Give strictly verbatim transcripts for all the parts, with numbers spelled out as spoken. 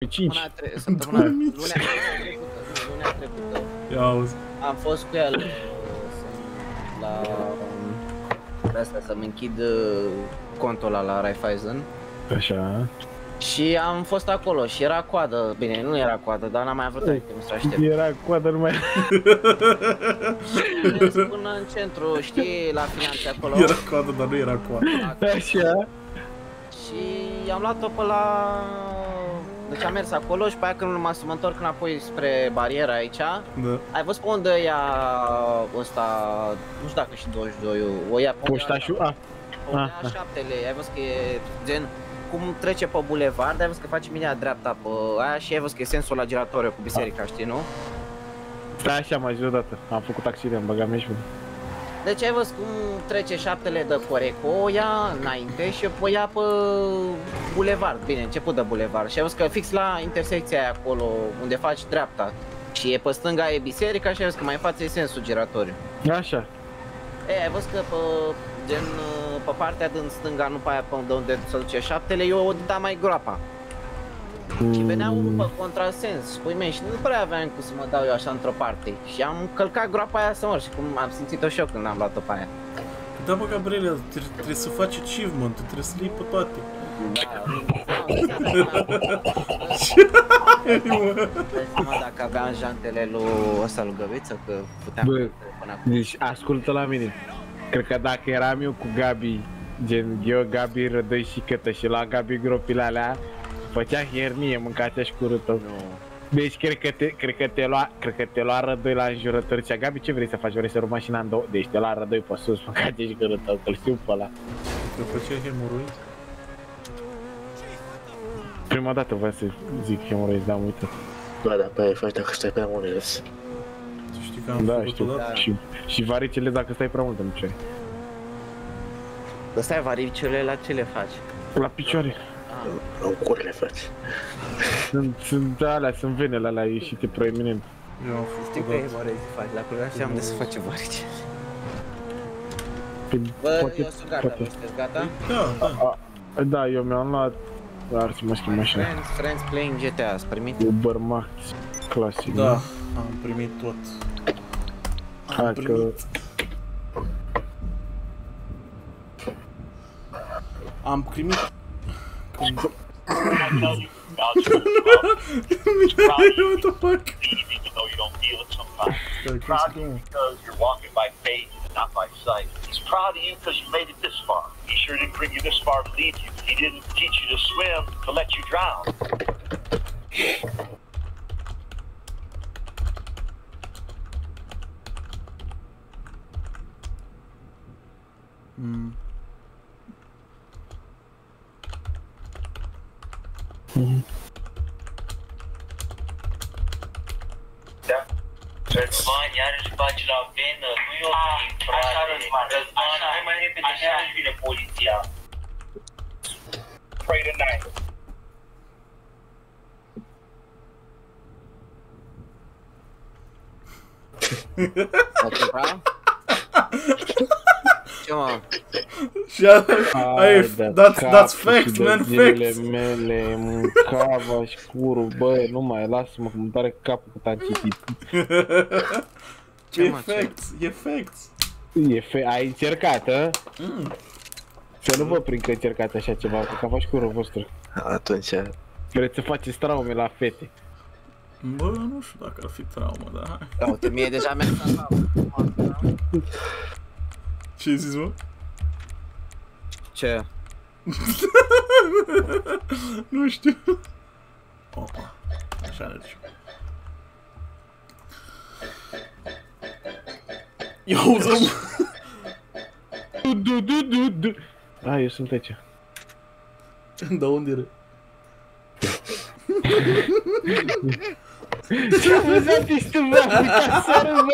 cinci. Săptămâna trecută, lunea trecută. Ia auzi. Am fost cu el la asta să-mi închid contul ăla la Raiffeisen. Așa. Și am fost acolo și era coadă, bine, nu era coadă, dar n-am mai avut timp să aștept. Era coadă numai. Până în centru, știi, la finanțe acolo. Era coadă, dar nu era coadă. Așa. Și am luat-o pe la... Deci am mers acolo și pe aia când m-am să mă întorc înapoi spre bariera aici. Da. Ai văzut pe unde ia ăsta, nu știu dacă și douăzeci și doi, o ia pe Poștașul? A. Pe unde ia șaptele, ai văzut că e gen... Cum trece pe bulevard, ai văzut că face minea dreapta pe aia și ai văzut că e sensul la giratoriu cu biserica, știi, nu? Stai așa, mai zi odată. Am făcut accident, băgam și bine. Deci ai văzut cum trece șaptele de Coreco, o ia înainte și o ia pe bulevard, bine, început de bulevard. Și ai văzut că fix la intersecția aia acolo, unde faci dreapta și e pe stânga e biserica și ai văzut că mai în față e sensul giratoriu. Așa. E, ai văzut că pe, gen, pe partea din stânga, nu pe aia pe unde, unde se duce șaptele, eu o dădeam mai groapa. Mm. Și venea unul pe contrasens și pui mei și nu prea aveam cum să mă dau eu așa într-o parte. Și am călcat groapa aia să mor și cum am simțit-o și eu când am luat-o pe aia. Da, bă, Gabriela, trebuie să faci achievement, trebuie să le iei pe toate. Mă, dacă aveam jantele lui ăsta lui Găviță, că puteam Bă, până acum. deci ascultă la mine. Cred că dacă eram eu cu Gabi, gen eu, Gabi, Rădăi și Cătă și la Gabi gropile alea, făcea hernie, mâncatea și curâtă. Deci cred că te, cred că te lua, cred că te lua Rădoi la înjurături. Zicea, Gabi, ce vrei să faci? Vrei să rup mașina în două? Deci te lua Rădoi pe sus, mâncatea și curâtă, că-l știu pe ăla. Că făcea hemoroid? Prima dată vreau să zic hemoroid, dar am uitat. Da, da, pe aia faci dacă stai prea mult râs. Tu știi că am Da, făcut știu, odată? și, și varicele dacă stai prea mult în picioare. Dar stai, varicele la ce le faci? La picioare. În cur le faci. Sunt, sunt alea, sunt venele alea ieșite proeminent. Eu am făcut Știu că odată. e morezi faci, la culoare și am de să face varice. Păi, Bă, poate- eu sunt gata, poate. voi sunteți gata? Da, da. A, da, eu mi-am luat, ar să mă schimb mașina. Friends, Friends playing G T A, ați primit? Uber Max clasic. Da, nu? am primit tot. Hai Am că... primit. Am primit. Cum... What the fuck? Even though you don't feel it sometimes. Stai, Proud cum of you se because you're walking by faith and not by sight. He's proud of you because you made it this far. He sure didn't bring you this far to leave you. He didn't teach you to swim to let you drown. Mm. Da. Răzvan, iarăși faci la venă, nu e ok, frate. Răzvan, hai mai repede, iarăși vine poliția. Pray tonight. Atunci, ce mă? Și aia, that's, that's fact, man, Zilele facts. mele, mâncava și curul, bă, nu mai, lasă-mă că îmi tare capul cât am citit. Ce E mă, ce? facts, e facts. E fe... Ai încercat, a? Mm. Să nu vă prind că încercați așa ceva, că ca faci curul vostru. Atunci, Vreți să faceți traume la fete. Bă, nu știu dacă ar fi traumă, dar hai. Da, uite, mie deja mi-a dat. Ce ai zis, mă? Ce? Nu știu. Opa, așa merge. Ia uzăm. Du, du, du, du, du. A, eu sunt aici. Da, unde era? Ce-a văzut ești tu, bă? Uita sară, bă!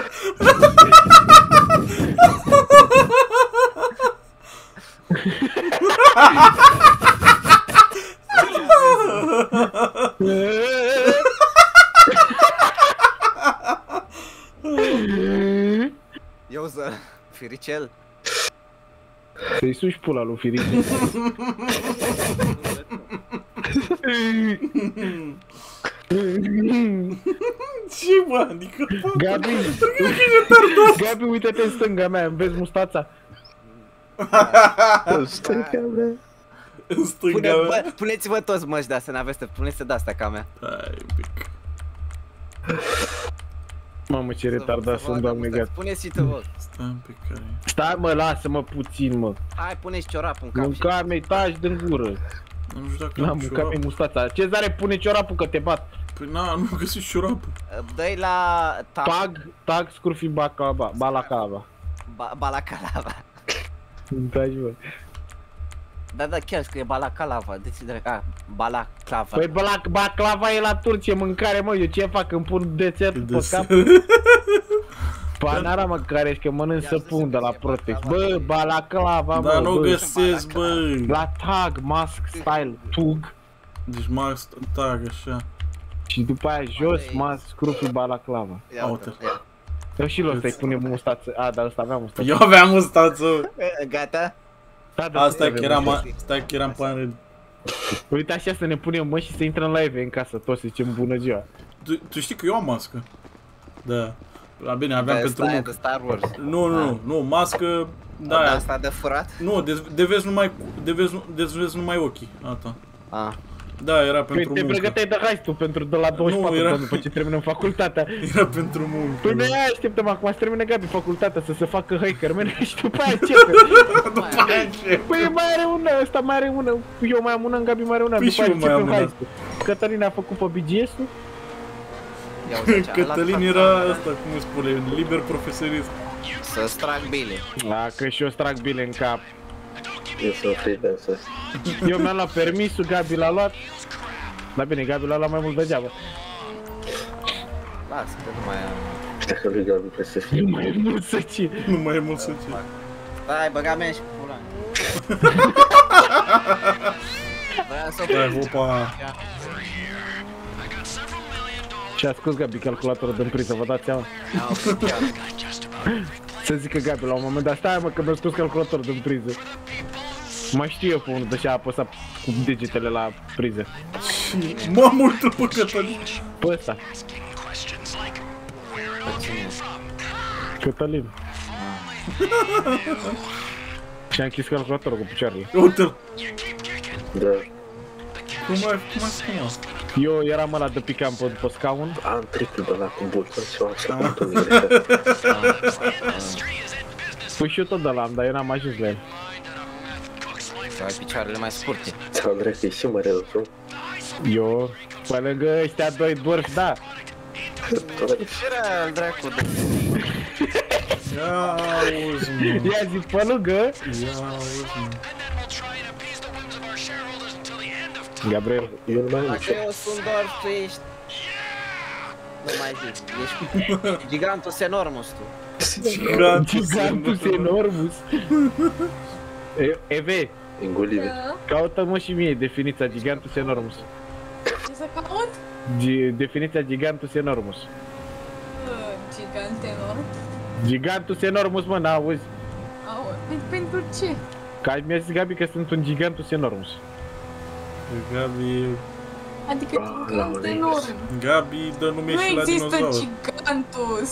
Eu să... Firicel? Să-i suși pula lui Firice. Ce bă, adică... Gabi, Gabi, uite-te în stânga mea, îmi vezi mustața? În stânga mea. În stânga Pune, mea. bă, puneți-vă toți măști de-astea, n-aveți să puneți-se de-astea ca mea. Hai un pic. Mamă, ce retardat sunt, doamne, gata. Puneți și tu, vă. Stai un pic, care e? Stai, mă, lasă-mă puțin, mă. Hai, puneți ciorapul în cap. Mânca mea, taci din gură. Nu știu dacă N-am am mâncat mea ciorap. mustața. Ce-ți pune ciorapul că te bat? Păi na, nu găsit ciorapul. Dă-i la... Tag, tag, scurfi bacalava, balaclava. Ba balacalava. Taci, bă. Da, da, chiar scrie balacalava, de ce drept? Ah, balaclava. Păi balac, baclava e la Turcie, mâncare, mă, eu ce fac? Îmi pun dețert pe cap? Panorama care ești că mănânc săpun de la Protex. Bă, balaclava, mă, Dar nu bă. găsesc, bă. La tag, mask, style, tug. Deci max tag, așa. Și după aia jos, mask, scrufi, balaclava. Ia Uite. uite, ia. Eu și l-o să-i punem mustață. A, dar ăsta avea mustață. Eu aveam mustață. Gata? Da, da, Asta e avem că eram, mustață. stai că eram pe. Uite așa să ne punem, mă, și să intrăm la Eve în casă, toți să zicem bună ziua. Tu, tu știi că eu am mască. Da. La bine, aveam Da, pentru asta e muncă. de Star Wars. Nu, nu, nu, nu, mască, Da, da, asta de furat? nu, de, de vezi numai, de vezi, de vezi numai ochii, asta. Ah. Da, era Păi pentru te muncă. pregăteai de hai tu pentru de la douăzeci și patru, Nu, era- după ce terminăm facultatea. Era pentru muncă. Păi noi aia așteptăm acum, să termine Gabi facultatea, să se facă hacker, mene, și după aia ce? După aia ce? Păi mai are una, ăsta mai are una, eu mai am una, Gabi mai are una, Păi după și aia eu mai am începem una. high school. Cătălin a făcut pe B G S-ul? Ia uite ce, Cătălin ăla era fac- asta, cum îi spune, liber profesorist. Să-ți trag bile. A, că și eu trag bile în cap. Eu sunt freelancer. Eu mi-am luat permisul, Gabi l-a luat. Dar bine, Gabi l-a luat mai mult degeaba. Lasă că nu mai am. Și dacă lui Gabi trebuie să fie Nu mai e mult să ce. Nu mai e mult să ce. Hai, băga mea și pula. Vreau să Hai, opa. Și a scos Gabi calculatorul din priză, vă dați seama? Au, chiar. Să zică Gabi la un moment dat, stai mă că mi-a scos calculatorul din priză. Mai știu eu pe unul de și a apăsat cu degetele la priză. Mă, multul pe Cătălin. Pe ăsta, Cătălin. Și a închis calculatorul cu picioarele. Uite-l. Da. Cum ai, cum ai spune asta? Eu eram ăla de picam pe după scaun. Am tricul de la cu buton și o așa Ah. cu greșeală. Păi și eu tot de la am, dar eu n-am ajuns la el. Să ai picioarele mai scurte. Ți-am drept că e și mai rău, nu? Eu, pe lângă ăștia doi dwarfi, da. Tot Ce era al dracu de... Ia auzi, mă. Ia zi, pe lângă. Ia auzi, mă. Gabriel, Eu nu mai am Dacă nicio. eu sunt doar, tu ești... Nu mai zic, ești gigantus enormus tu. Gigantus gigantus enormus. E- Eve, Engolire. caută-mă și mie definiția gigantus enormus. Ce să caut? Gi- definiția gigantus enormus. Uh, Gigant enorm. Gigantus enormus, mă, n-auzi? Au, pen- pentru ce? Ca mi-a zis Gabi că sunt un gigantus enormus. Gabi, Adică Ah, gigant la enorm. Gabi dă nume Nu și la există dinozauri. gigantus.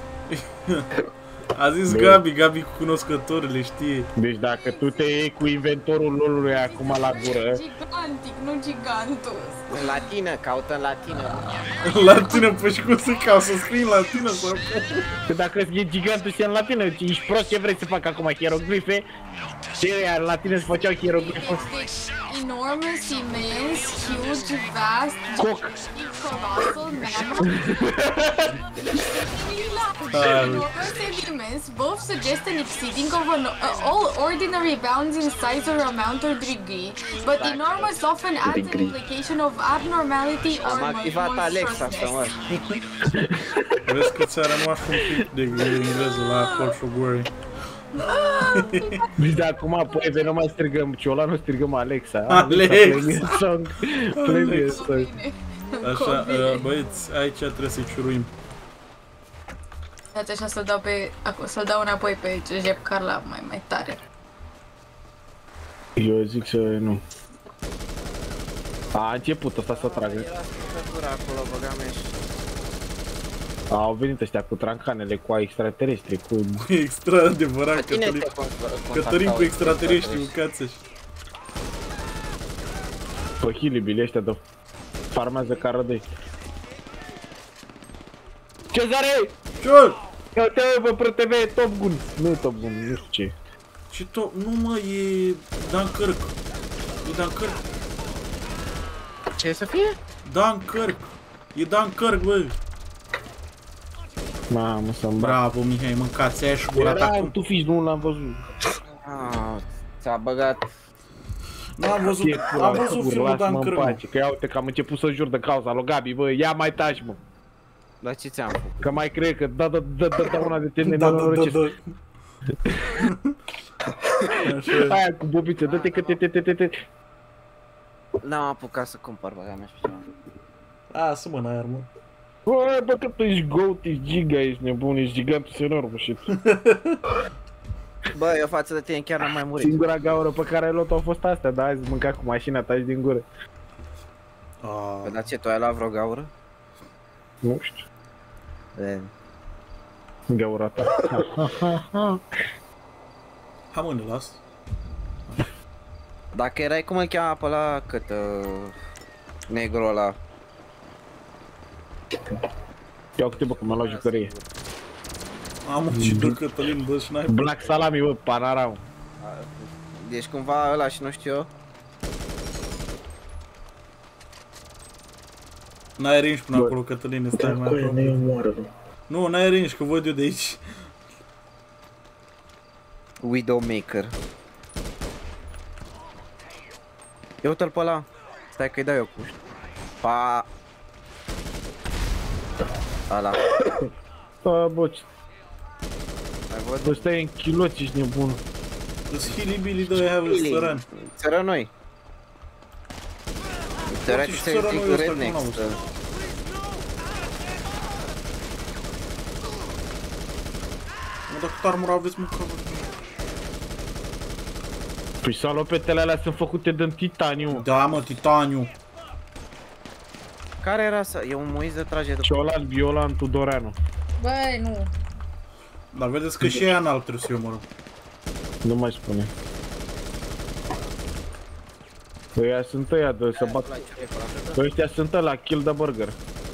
A zis Bă. Gabi, Gabi cu cunoscătorile, știe. Deci dacă tu te iei cu inventorul lolului acum la gură, Gigantic, nu gigantus. În latină, caută în latină. Latină, păi și cum să caut, să scrii în latină sau cum? că dacă e gigantus e în latină, ești prost, ce vrei să fac acum, hieroglife? Ce ea, în latină se făceau hieroglife? Este enormous, immense, huge, vast, Coc. gigantic, colossal, mammoth. Enormous and immense both suggest an exceeding of an, uh, all ordinary bounds in size or amount or degree, but enormous often adds an Degree. implication of abnormality or Am activat Alexa să mă... monstrosness. Vezi că ți-a rămas un pic de engleză la Portugal. Deci de acum, păi, vei nu mai strigăm Ciola, nu strigăm Alexa. Alexa. Play me a song. Play me a song. Așa, Copii. uh, băieți, aici trebuie să-i ciuruim. Dați așa să-l dau pe, acum, să-l dau înapoi pe Jep Carla mai, mai tare. Eu zic să nu. A început ăsta să tragă. Era scurtătura acolo, băga mea și... Au venit ăștia cu trancanele, cu extraterestri, cu... Extra adevărat, Pe tine Cătălin. te contactau Cătălin cu extraterestri, mâncați-și. Pe hilibili ăștia de... farmează ca rădăi. Cezare! Ce? Ia te bă, pe T V, Top Gun! Nu e Top Gun, nu știu ce. Ce tot? Nu mă, e Dunkirk. E Dunkirk. Ce să fie? Dunkirk. E Dunkirk, bă. Mamă, să-mi bag. Bravo, Mihai, mâncați aia și gura ta Era acum. tu fiști, nu l-am văzut. Ah, ți-a băgat... Nu am văzut, Fie pula, am văzut sigur, filmul lasă-mă în Dunkirk. pace, că ia uite că am început să jur de cauza lui Gabi, bă, ia mai taci, mă. La ce ți-am făcut? Că mai cred că da, da, da, da, da, una de tine, Da, da, da, da. Așa. Aia cu bobiță, dă-te că te, te, te, te, te. N-am apucat să cumpăr, băga mea și așa. A, să mă, n-ai armă. Bă, bă, că tu ești goat, ești giga, ești nebun, ești gigantus enorm și Bă, eu față de tine chiar n-am mai murit. singura gaură pe care ai luat-o a fost astea, da, azi mânca cu mașina ta și din gură. A, Păi, dar ce, tu ai luat vreo gaură? Nu știu, E, gaura ta. hai mă, ne las. Dacă erai, cum îl cheamă pe ăla, cât... Uh, negru ăla. Ia cu bă, că m-a luat jucărie. Am muncit de Cătălin, dă sniper. Black Salami, bă, Panaram. Deci cumva ăla și nu știu eu. N-ai range până acolo, Cătălin, stai mai Dracu, ne aproape. omoară, nu. Nu, n-ai range, că văd eu de aici. Widowmaker. Ia uite-l pe ăla. Stai că-i dau eu cu știu. Pa. Ala. Bă, bă, ce- Mai văd? bă, stai în chiloți, ești nebun. Îți hilibili de aia, săran. Țărănoi. Țărăi și să țărănoi zic ăsta, rednex. cum n-auzi? Mă, dacă cu armura aveți mâncă. Păi salopetele alea sunt făcute din titaniu. Da, mă, titaniu. Care era să... E un Moise de trage după... Ciolan, Violan, Tudoreanu. Băi, nu. Dar vedeți că și aia înalt trebuie să-i omoră. Nu mai spune. Păi ăia sunt ăia de să bat. Păi ăștia sunt ăla, Kill the Burger.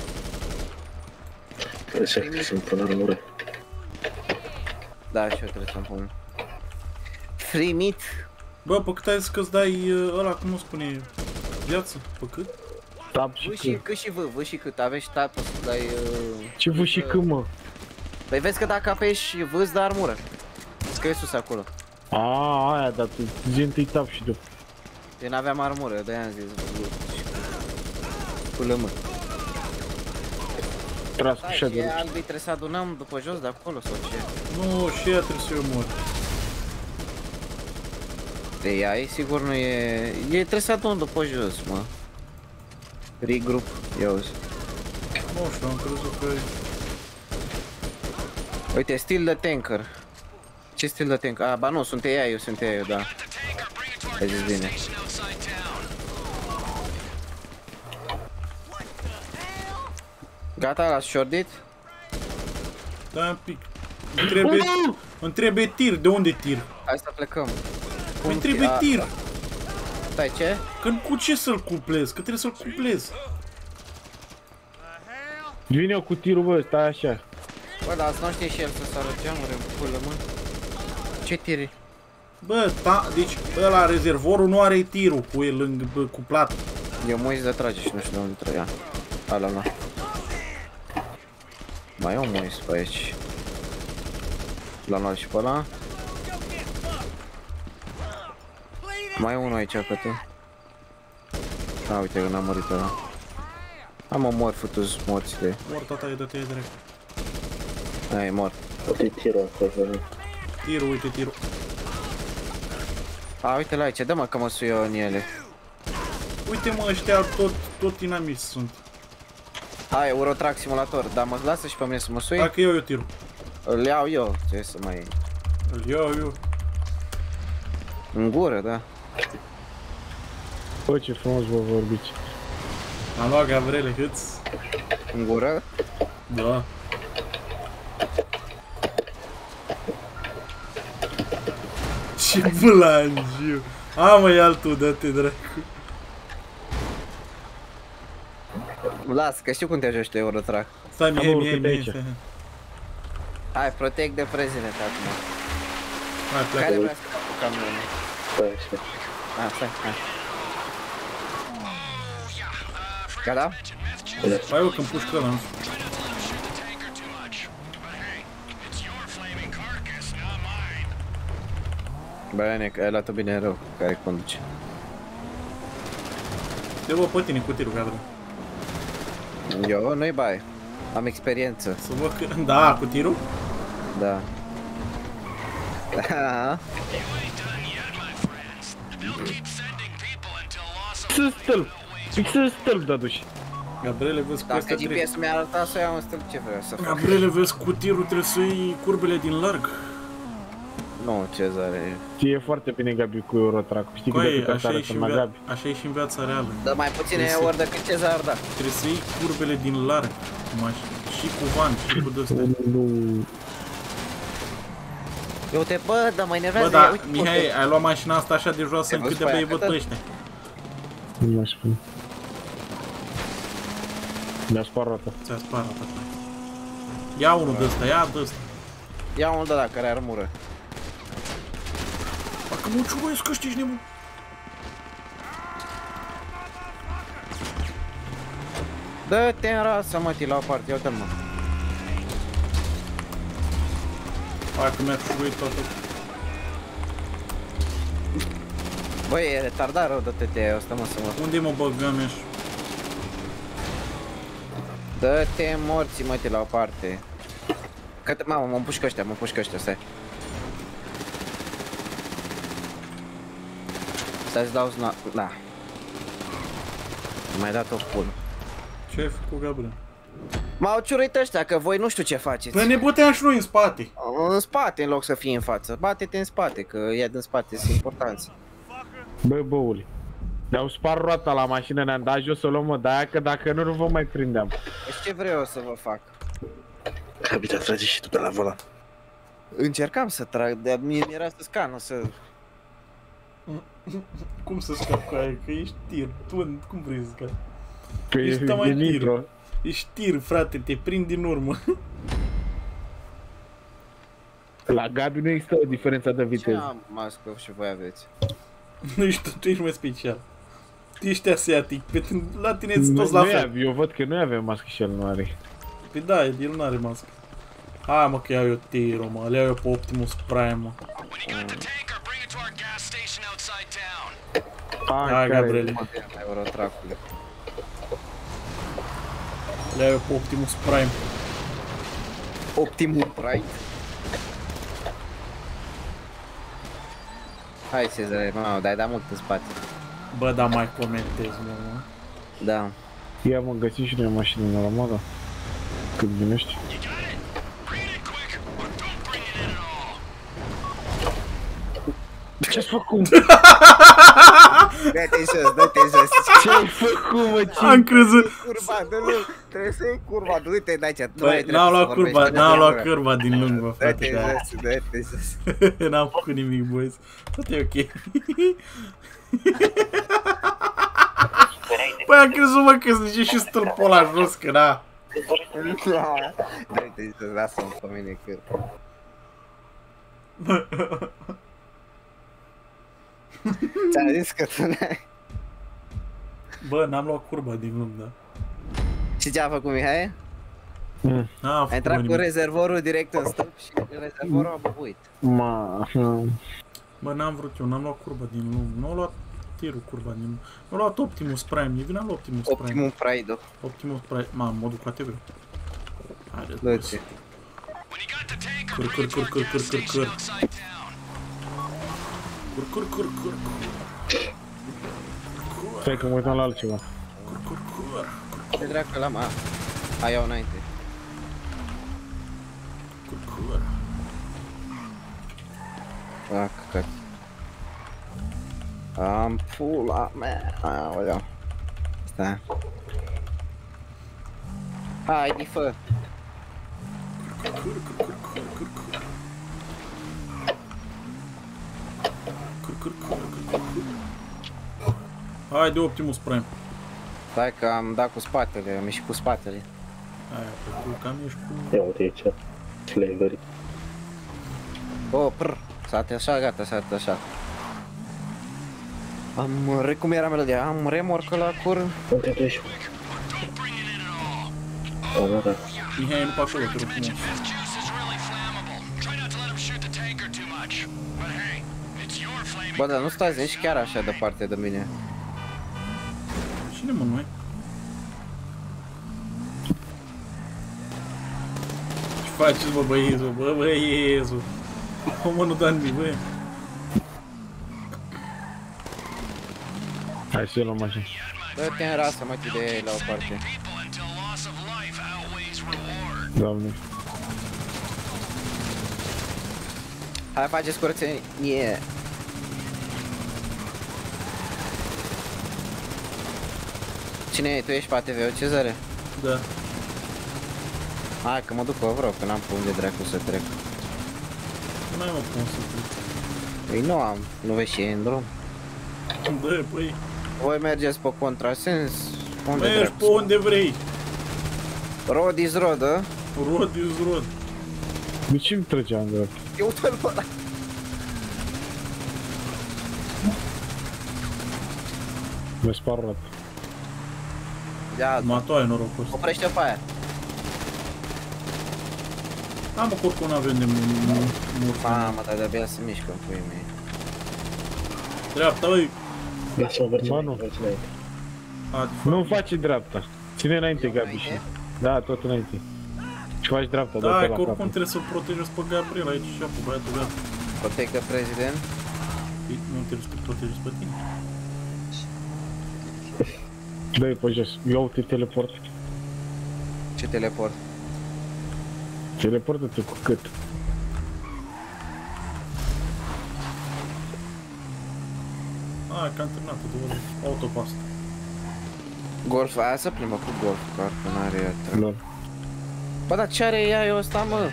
Așa că sunt până la mură. Da, și eu trebuie să-mi pun. Free meat. Bă, pe cât ai zis că-ți dai uh, ăla, cum o spune, viață? Pe cât? Tab și V și cât. cât și V, V și cât. Aveți și tab, poți să dai... Uh... Ce vă și cât, mă? Păi vezi că dacă apeși V îți dă armură. Scrie sus acolo. A, aia, dar tu zi întâi tab și după. Eu n-aveam armură, de-aia am zis V și cu... Cu lământ. Tras cu Da, și shadow. albii trebuie să adunăm după jos de acolo sau ce? Nu, și aia trebuie să-i omori. De ea, e sigur nu e... E trebuie să adun după jos, mă. Regroup, ia uzi. Nu știu, am crezut că... Uite, stil de tanker. Ce stil de tanker? A, ba nu, sunt ea, eu sunt ea, eu, da. Ai zis bine. Gata, l-ați shortit? Da, un pic. Îmi trebuie... Îmi trebuie tir, de unde tir? Hai să plecăm. Îmi trebuie A- tir. Stai, ce? Că cu ce să-l cuplez? Că trebuie să-l cuplez. Vine eu cu tirul, bă, stai așa. Bă, dar asta nu știe și el să sară geamuri în pulă, mă. Ce tiri? Bă, ta, deci ăla, rezervorul nu are tirul cu el lângă, bă, cuplat. Eu mă uit de trage și nu știu de unde trăia. Ala, la. Mai e un Mois pe aici. L-am luat și pe ăla. Mai e unul aici pe tu. A, uite că n-am murit ăla. Am o mor futus morți de... Mor, tata, e dă-te direct. Da, e mort. Uite tirul acolo. Tirul, uite tirul. A, uite la aici, dă-mă că mă sui eu în ele. Uite mă, ăștia tot, tot dinamici sunt. Hai, Eurotrack simulator, dar mă lasă și pe mine să mă sui? Dacă iau eu tirul. Îl iau eu, ce să mai... Îl iau eu. În gură, da. Bă, ce frumos vă vorbiți. Am luat Gabriele, câți? În gură? Da. Ce bulangiu! A, mă, ia altul, dă-te, dracu. Las, că știu cum te joci tu Eurotrack. Stai, Mihai, Mihai, Mihai, stai. Hai, protect de president acum. Hai, Care pleacă. vrea să facă camionul? Stai, stai. Ah, stai, hai. Gata? Hai, bă, că-mi pușcă ăla, nu știu. Bă, Nec, ai luat-o bine rău, care conduce. Te bă pe tine cu tirul, Gabriel. Eu nu-i bai. Am experiență. Să văd că... Da, cu tirul? Da. Da. Fix stâlp! Fix stâlp, dăduși! Gabriele, vezi cu Dacă astea G trebuie... P S-ul mi-a arătat să iau un stâlp, ce vreau să fac? Gabriele, vezi cu tirul trebuie să iei curbele din larg. Nu, Cezare. Ție e foarte bine, Gabi, cu Eurotrack. Știi cât de Coaie, cât așa are e și să în mă via... Gabi? așa e și în viața reală. Dar mai puține Trebuie să- ori decât Cezar, da. Trebuie să iei curbele din larg. Maș- și cu van, și cu de-astea. Nu... Eu te bă, dar mă Bă, enervează. da, uite, Mihai, uite. ai luat mașina asta așa de joasă Ai încât văzut de pe băi aia văd câtă? pe ăștia. Nu mai spun. Mi-a spart roata. Ți-a sparat asta. Ia unul de ăsta, ia de ăsta. Ia unul de la care are armură. Parcă mă ciuruiesc că știi nebun. Dă-te în rasă, mă, ti la o parte, ia-te-l, mă. Hai că mi-a ciuruit toată. Băi, e retardat rău, dă-te de ăsta, mă, să mă. Unde mă băgăm ești? Dă-te morții, mă, ti la o parte. Că te, mamă, mă împușcă ăștia, mă împușcă ăștia, stai. Stai să dau zna... Da. Mai dat o pun. Ce ai făcut, Gabriel? M-au ciurit ăștia, că voi nu știu ce faceți. Păi ne băteam și noi în spate. În spate, în loc să fii în față. Bate-te în spate, că ea din spate sunt importanți. Bă, băuli. Ne-au spart roata la mașină, ne-am dat jos să luăm o de-aia, că dacă nu, nu vă mai prindeam. Deci ce vreau eu să vă fac? Gabi, te tragi și tu pe la volan. Încercam să trag, dar mie mi-era să scană, să... Cum să scap cu aia? Că ești tir. Tu cum vrei să scapi? Că Ești e, mai e tir. nitro. Ești tir, frate, te prind din urmă. La Gabi nu există o diferență de Ce viteză. am mască și voi aveți? Nu ești tu, tu ești mai special. Tu ești asiatic, pe tine, la tine sunt Nu, toți la nu fel. avem, eu văd că noi avem mască și el nu are. Păi da, el nu are mască. Hai mă că iau eu tiro, mă, le iau eu pe Optimus Prime, mă. Ah, Hai, care- Gabriele, Eurotracule. le iau eu pe Optimus Prime. Optimum Pride. Hai, Cezare, mamă, dai da mult în spate. Bă, da, mai comentez, mă, mă. Da. Ia mă, găsim și noi o mașină normală. Când vinești. Ce-ai făcut? Dă-te jos, dă-te jos. Ce-ai făcut, mă? Ce? Am crezut. Curba, dă-l, trebuie să iei curba, du-te de aici. Băi, n-am luat curba, n-am luat curba din lung, bă, frate, Dă-te că jos, dă-te jos. n-am făcut nimic, boys. Tot e ok. Băi, am crezut, mă, că zice și stâlpul ăla jos, că da. Dă-te jos, lasă-mă pe mine, că... Ți-am zis că tu n-ai... Bă, n-am luat curba din lung, da. Și ce a făcut Mihai? Mm. N-am A făcut intrat cu nimic. rezervorul direct în stâlp și rezervorul a bubuit. Ma... Bă, n-am vrut eu, n-am luat curba din lung. Nu am luat tirul curba din lung. Nu am luat Optimus Prime, e vina lui Optimus Prime. Optimum Pride. Optimus Prime, mamă, mă duc cu A T V. Haide, Dă-te. Cur, cur, cur, cur, cur, cur, cur. Cur, cur, cur, cur, Stai că mă uitam la altceva. cur, cur, cur. Ce dracu l-am? A, hai iau înainte. Cur, cur. A, căcat. Am pula mea. Aoleu. Stai. Hai, difă. Hai de Optimus Prime. Stai că am dat cu spatele, am ieșit cu spatele. Aia, pe tu cam ești cu... Ia uite aici. Slavery. Oh, prr, s-a atașat, gata, s-a atașat. Am, re, cum era melodia? Am remorcă la cur. Unde tu ești? O, da, da. Mihai, nu pe acolo, te rog frumos. Bă, dar nu stați nici chiar așa departe de mine. Cine mă noi? Ce faceți, bă, băiezu, bă, băiezu? O, mă, nu da nimic, băie. Hai să luăm așa. Dă-te în rasă, mă, de ei la o parte. Doamne. Hai, faceți curățenie. Cine e? Tu ești pe A T V-ul, Cezare? Da. Hai că mă duc pe vreo, că n-am pe unde dracu să trec. Nu ai mă cum să trec. Păi nu am, nu vezi ce e în drum. Bă, băi. Voi mergeți pe contrasens? Unde Mergi dracu? pe unde vrei. Road is road, a? Rod is rod. De ce îmi trăgea în dreapta? Eu uite-l pe ăla. Mă spar rot. Ia, Matoaie norocos. oprește pe aia. Da, mă, oricum n-avem de mult. Mamă, dar de-abia se mișcă în puii mei. Dreapta, băi. Lasă-mă, mergem Ba, înainte, nu. mergem înainte. A, Nu faci dreapta. Ține înainte, Eu Gabi. și- înainte? Da, tot înainte. Și faci dreapta, da, dă-te că la oricum capăt. trebuie să-l protejezi pe Gabriel aici și cu băiatul gata. Protect the president. Păi, nu trebuie să te protejezi pe tine. Dă-i pe jos. Eu te teleport. Ce teleport? Teleportă-te cu cât? A, că am terminat-o, două autopast. Golf, aia să plimbă cu golf, că că n-are ea. Lor. Bă, dar ce are ea eu ăsta, mă?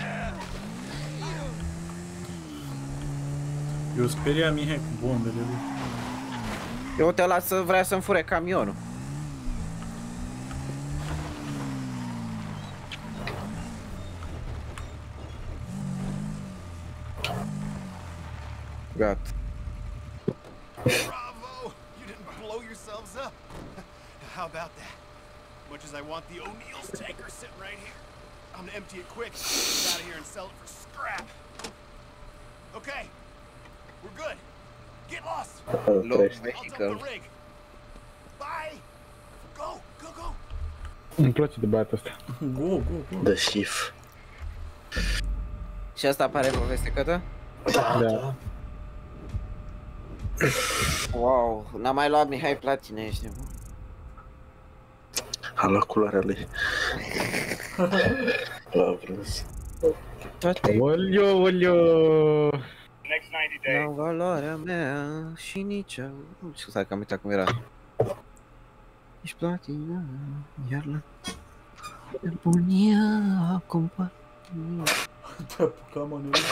Eu speria Mihai cu bombele lui. Eu te las să vrea să-mi fure camionul. Gata. Bravo! You didn't blow yourselves up. How about that? Much as I want the O'Neill's tanker sitting right here, I'm gonna empty it quick, get out of here and sell it for scrap. Okay, we're good. Get lost. Acolo Low trăiești. I'll dump vehicle. the rig. Bye. Go, go, go. Îmi place de băiatul ăsta. Go, go, go. The Chief. Și asta apare pe poveste cătă? Da, Da. da. Wow, n-am mai luat Mihai Platine, ești nebun. A luat culoarea lui. L-a prins. Toate Olio, olio. Next ninety days. la valoarea mea și nici eu. Nu știu, stai că am uitat cum era. Ești platina, iar la nebunia acum patina. Te-a apucat, mă, nene.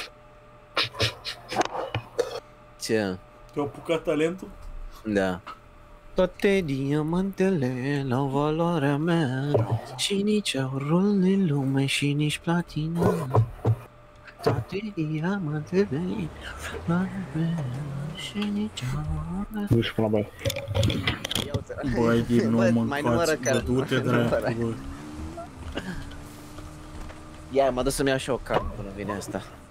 Ce? Te-a apucat talentul? Da. Toate diamantele la valoarea mea și nici aurul din lume și nici platina. Toate diamantele la valoarea mea și nici aurul. Du-și până la baie. Băi, din nou Bă, mă mai numără încați, că- bă, du-te mai numără. dracu, bă. Ia, mă duc să-mi iau și eu cap până vine asta.